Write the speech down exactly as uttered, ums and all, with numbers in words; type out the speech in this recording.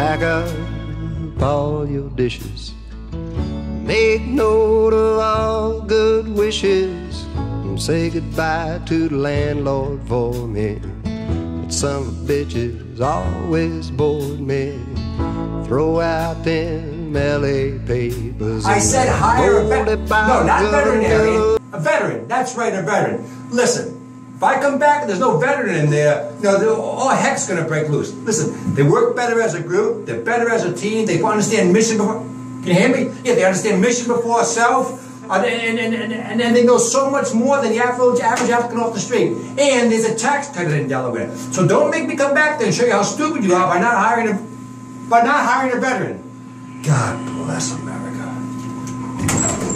Pack up all your dishes, make note of all good wishes, and say goodbye to the landlord for me. But some bitches always bored me. Throw out them L A papers. I said hire a veteran. No, not veterinarian. A veteran. That's right, a veteran. Listen, if I come back and there's no veteran in there, you know, all heck's gonna break loose. Listen, they work better as a group. They're better as a team. They understand mission before. Can you hear me? Yeah, they understand mission before self. Uh, and, and, and, and, and they know so much more than the average, average applicant off the street. And there's a tax credit in Delaware. So don't make me come back there and show you how stupid you are by not hiring a, by not hiring a veteran. God bless America.